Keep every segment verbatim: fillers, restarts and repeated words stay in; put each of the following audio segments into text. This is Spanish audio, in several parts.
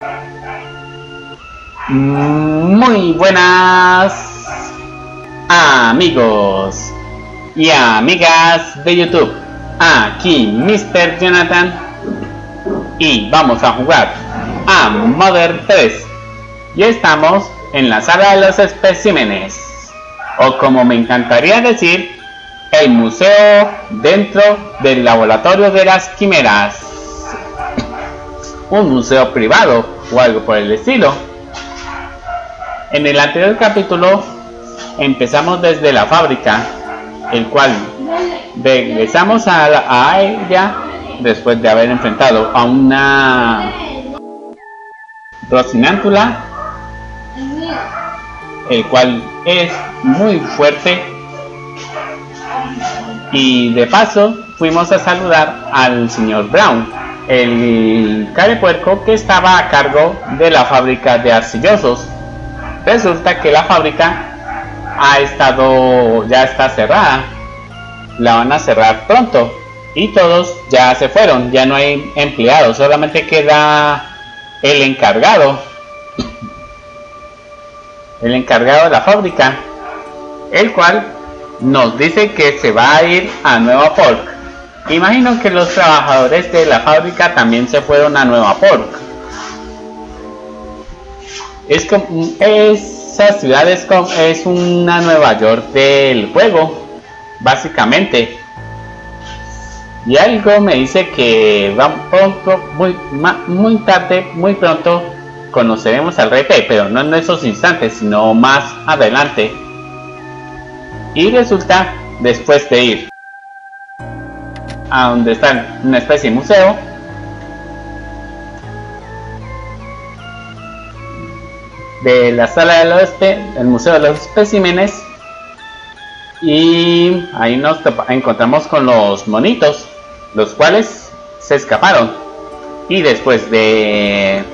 Muy buenas amigos y amigas de YouTube, aquí mister Jonathan y vamos a jugar a Mother tres y estamos en la sala de los especímenes, o como me encantaría decir, el museo dentro del laboratorio de las quimeras, un museo privado o algo por el estilo. En el anterior capítulo empezamos desde la fábrica, el cual regresamos a, la, a ella después de haber enfrentado a una Rocinántula, el cual es muy fuerte, y de paso fuimos a saludar al señor Brown, el carepuerco que estaba a cargo de la fábrica de arcillosos. Resulta que la fábrica ha estado, ya está cerrada, la van a cerrar pronto y todos ya se fueron, ya no hay empleados, solamente queda el encargado, el encargado de la fábrica, el cual nos dice que se va a ir a Nueva Pork. Imagino que los trabajadores de la fábrica también se fueron a Nueva Pork. Es como, esa ciudad es, como, es una Nueva York del juego, básicamente. Y algo me dice que va pronto, muy, muy tarde, muy pronto conoceremos al Rey P, pero no en esos instantes, sino más adelante. Y resulta, después de ir a donde está una especie de museo, de la sala del oeste, el museo de los especímenes, y ahí nos encontramos con los monitos, los cuales se escaparon, y después de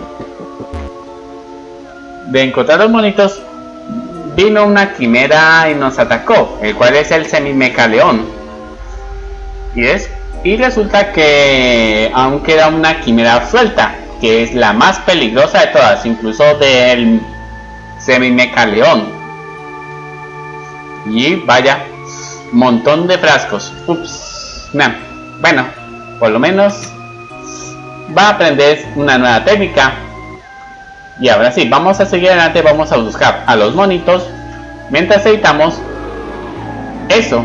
de encontrar los monitos vino una quimera y nos atacó, el cual es el semimecaleón, y es y resulta que aún queda una quimera suelta, que es la más peligrosa de todas, incluso del semimecaleón. Y vaya, montón de frascos. Ups, no. Bueno, por lo menos va a aprender una nueva técnica. Y ahora sí, vamos a seguir adelante, vamos a buscar a los monitos mientras editamos eso.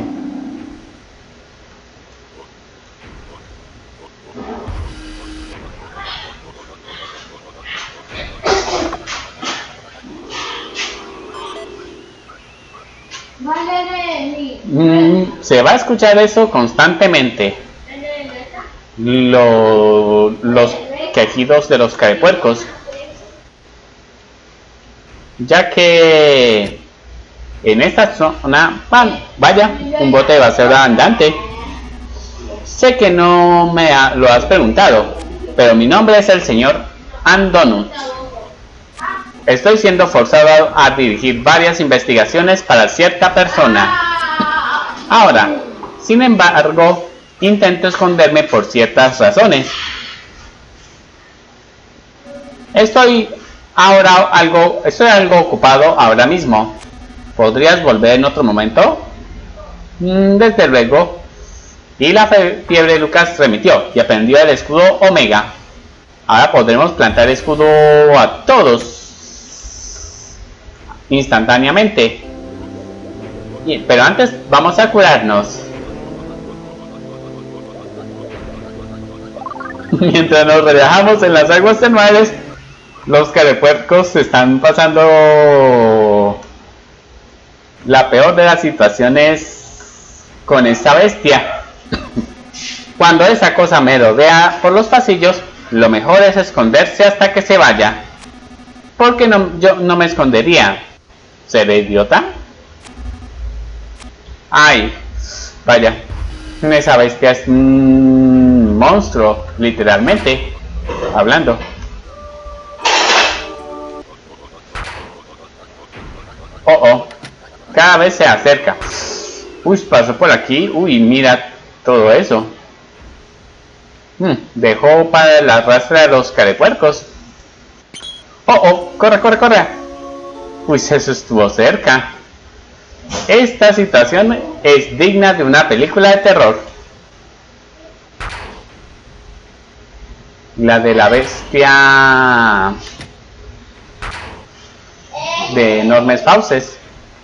Mm, se va a escuchar eso constantemente. Lo, los quejidos de los carepuercos, ya que en esta zona, vaya, un bote de basura andante. Sé que no me ha, lo has preguntado, pero mi nombre es el señor Andonut. Estoy siendo forzado a dirigir varias investigaciones para cierta persona. Ahora, sin embargo, intento esconderme por ciertas razones. Estoy ahora algo, estoy algo ocupado ahora mismo. ¿Podrías volver en otro momento? Mm, desde luego. Y la fiebre de Lucas remitió y aprendió el escudo Omega. Ahora podremos plantar escudo a todos instantáneamente. Pero antes vamos a curarnos. Mientras nos relajamos en las aguas termales, los carepuercos están pasando la peor de las situaciones con esta bestia. Cuando esa cosa me rodea por los pasillos, lo mejor es esconderse hasta que se vaya. Porque no, yo no me escondería. ¿Seré idiota? Ay, vaya, esa bestia es un monstruo, literalmente hablando. Oh, oh, cada vez se acerca. Uy, pasó por aquí. Uy, mira todo eso. Hmm, dejó para la rastra de los carepuercos. Oh, oh, corre, corre, corre. Uy, eso estuvo cerca. Esta situación es digna de una película de terror. La de la bestia de enormes fauces.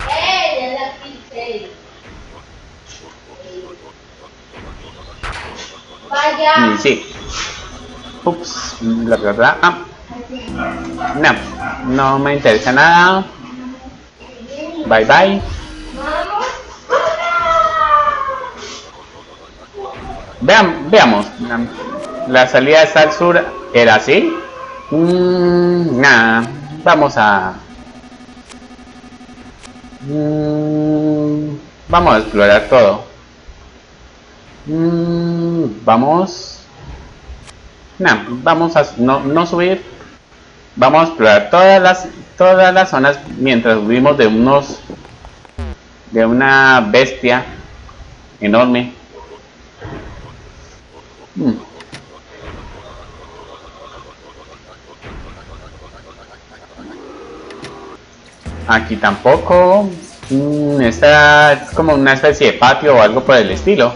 Y sí. Ups, la verdad. Ah. No, no me interesa nada. Bye bye. Vean, veamos. La salida está al sur. ¿Era así? Mm, nada. Vamos a... Mm, vamos a explorar todo. Mm, vamos... No, vamos a no, no subir. Vamos a explorar todas las todas las zonas mientras subimos de unos de una bestia enorme. Hmm. Aquí tampoco. Hmm, esta es como una especie de patio o algo por el estilo.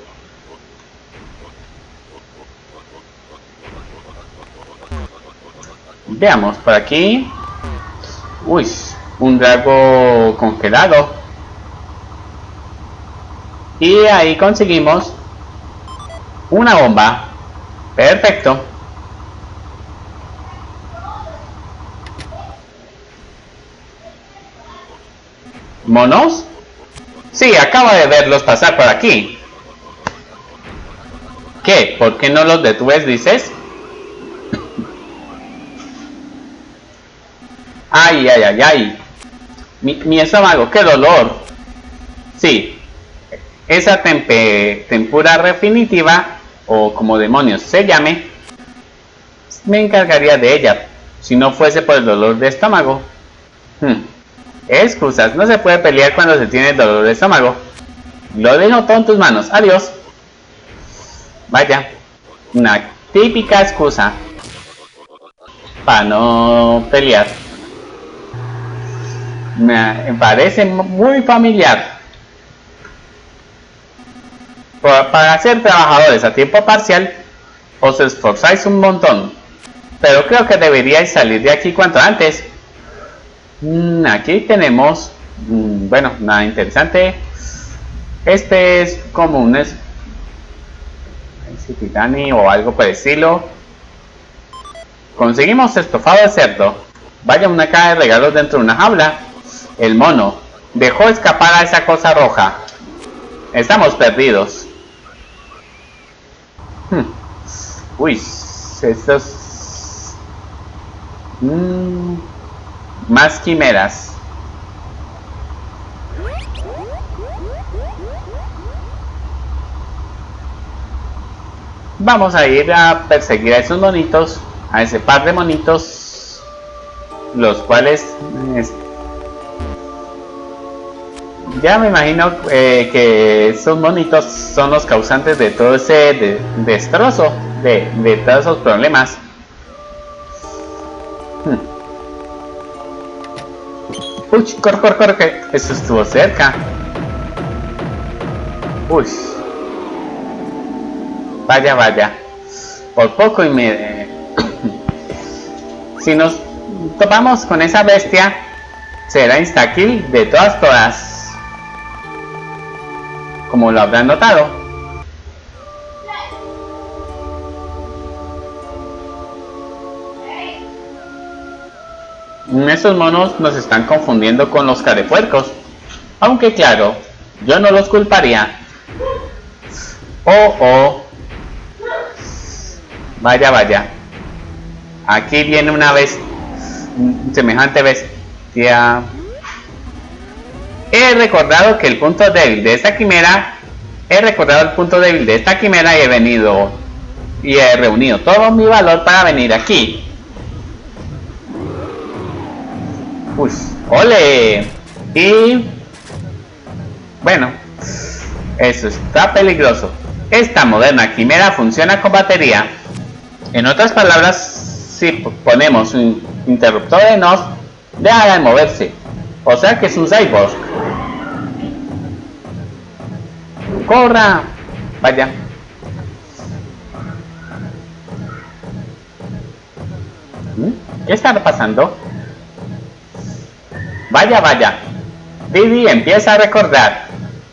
Veamos, por aquí. Uy, un drago congelado. Y ahí conseguimos una bomba. Perfecto. ¿Monos? Sí, acabo de verlos pasar por aquí. ¿Qué? ¿Por qué no los detuvés, dices? Ay, ay, ay, ay. Mi, mi estómago, qué dolor. Sí. Esa tempe, tempura definitiva, o como demonios se llame, me encargaría de ella, si no fuese por el dolor de estómago. Hmm. Excusas, no se puede pelear cuando se tiene dolor de estómago. Lo dejo todo en tus manos, adiós. Vaya, una típica excusa para no pelear. Me parece muy familiar. Para ser trabajadores a tiempo parcial os esforzáis un montón, pero creo que deberíais salir de aquí cuanto antes. Mm, aquí tenemos, mm, bueno, nada interesante. Este es como un es titani o algo por el estilo. Conseguimos estofado de cerdo. Vaya, una caja de regalos dentro de una jaula. El mono dejó escapar a esa cosa roja. Estamos perdidos. Hmm. Uy, estos... Mm, más quimeras. Vamos a ir a perseguir a esos monitos, a ese par de monitos, los cuales es, ya me imagino eh, que esos monitos son los causantes de todo ese de, destrozo, de, de todos esos problemas. Hmm. Uy, corre, corre, corre, que eso estuvo cerca. Uy. Vaya, vaya. Por poco y me... Si nos topamos con esa bestia, será insta-kill de todas, todas. Como lo habrán notado. Esos monos nos están confundiendo con los carepuercos. Aunque claro, yo no los culparía. Oh, oh. Vaya, vaya. Aquí viene una vez semejante bestia. He recordado que el punto débil de esta quimera. He recordado el punto débil de esta quimera y he venido y he reunido todo mi valor para venir aquí. Uy, ole. Y bueno, eso está peligroso. Esta moderna quimera funciona con batería. En otras palabras, si ponemos un, interruptores no deja de moverse. O sea que es un cyborg. ¡Corra! Vaya. ¿Qué está pasando? Vaya, vaya. Didi empieza a recordar.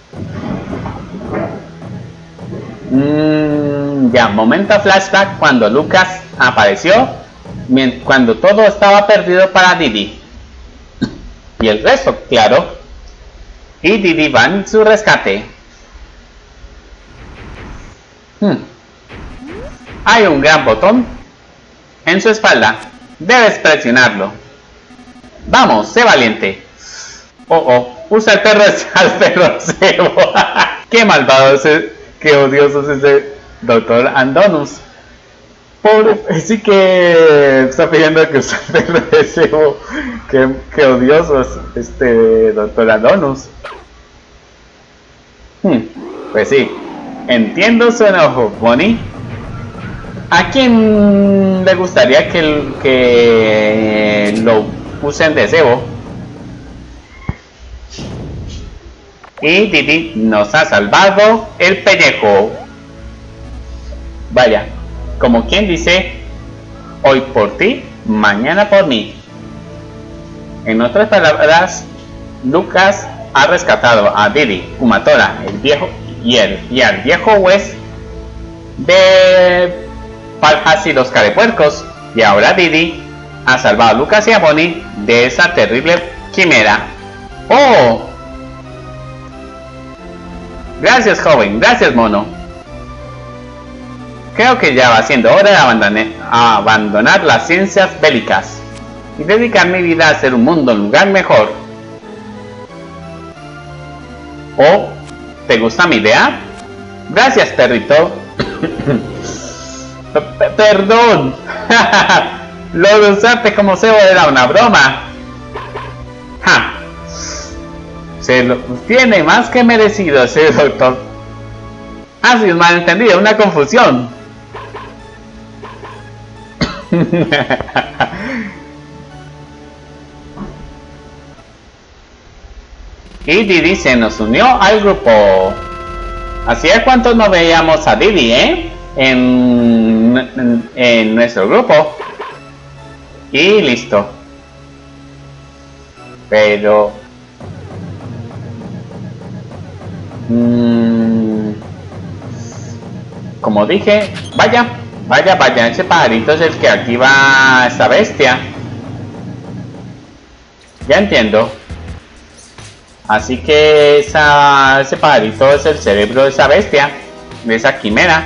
Mm, ya, momento flashback cuando Lucas apareció, cuando todo estaba perdido para Didi. Y el resto, claro. Y Didi va en su rescate. Hmm. Hay un gran botón en su espalda. Debes presionarlo. Vamos, sé valiente. Oh, oh, usa el perro, al perro cebo. Qué malvado ese, qué odioso es ese doctor Andonus. Pobre, sí que está pidiendo que use el perro de cebo. Qué, qué odioso es este doctor Andonus. Hmm, pues sí, entiendo su enojo, Bonnie. ¿A quién le gustaría que, que lo usen de cebo? Y Didi nos ha salvado el pellejo. Vaya, como quien dice, hoy por ti, mañana por mí. En otras palabras, Lucas ha rescatado a Didi, Kumatora, el viejo y, el, y al viejo Wes de Paljas y los carepuercos, y ahora Didi ha salvado a Lucas y a Bonnie de esa terrible quimera. ¡Oh! Gracias, joven, gracias, mono. Creo que ya va siendo hora de abandonar, abandonar las ciencias bélicas y dedicar mi vida a hacer un mundo un lugar mejor. ¿Oh? ¿Te gusta mi idea? Gracias, perrito. Perdón. Lo de usarte como cebo era una broma. Ja. Se lo tiene más que merecido ese doctor. Ha sido un malentendido, una confusión. Y Didi se nos unió al grupo. ¿Hacía cuánto no veíamos a Didi, eh? En, en, en nuestro grupo. Y listo. Pero mmm, como dije, vaya, vaya, vaya, ese pajarito es el que activa esta bestia. Ya entiendo. Así que esa, ese pajarito es el cerebro de esa bestia, de esa quimera.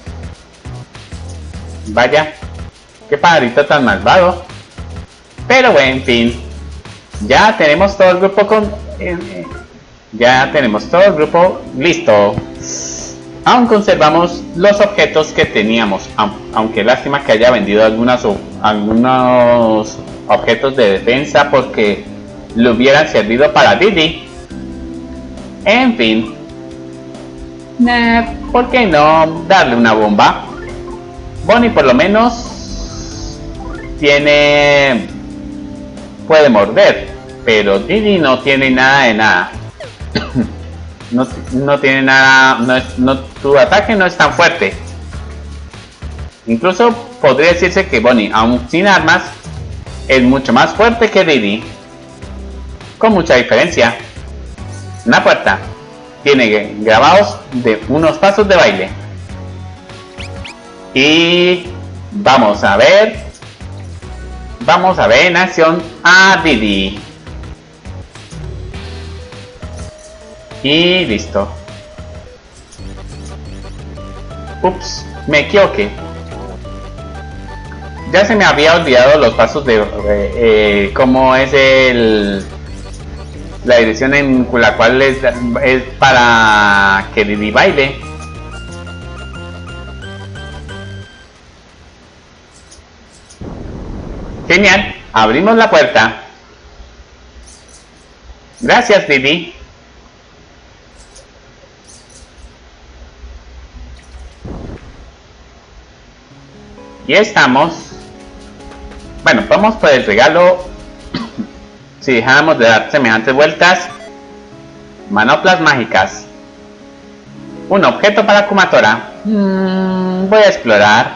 Vaya, qué pajarito tan malvado. Pero bueno, en fin, ya tenemos todo el grupo con... Eh, eh, ya tenemos todo el grupo listo. Aún conservamos los objetos que teníamos, aunque lástima que haya vendido algunas, algunos objetos de defensa porque le hubieran servido para Didi. En fin, eh, ¿por qué no darle una bomba? Bonnie por lo menos tiene... puede morder, pero Didi no tiene nada de nada. no, no tiene nada, no es, no, tu ataque no es tan fuerte. Incluso podría decirse que Bonnie, aún sin armas, es mucho más fuerte que Didi. Con mucha diferencia. Una puerta tiene grabados de unos pasos de baile. Y vamos a ver. Vamos a ver en acción a Didi. Y listo. Ups, me equivoqué. Ya se me había olvidado los pasos de... Eh, eh, cómo es el... la dirección en la cual es, es para que Didi baile. Genial, abrimos la puerta. Gracias, Didi. Y estamos. Bueno, vamos por el regalo. Si dejáramos de dar semejantes vueltas. Manoplas mágicas. Un objeto para Kumatora. Mm, voy a explorar.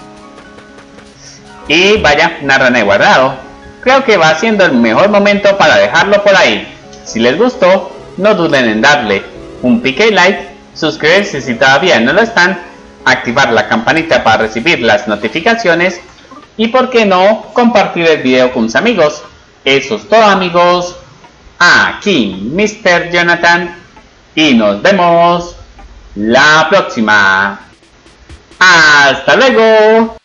Y vaya, una rana de guardado. Creo que va siendo el mejor momento para dejarlo por ahí. Si les gustó, no duden en darle un pique y like, suscribirse si todavía no lo están, activar la campanita para recibir las notificaciones y, por qué no, compartir el video con sus amigos. Eso es todo, amigos. Aquí mister Jonathan y nos vemos la próxima. ¡Hasta luego!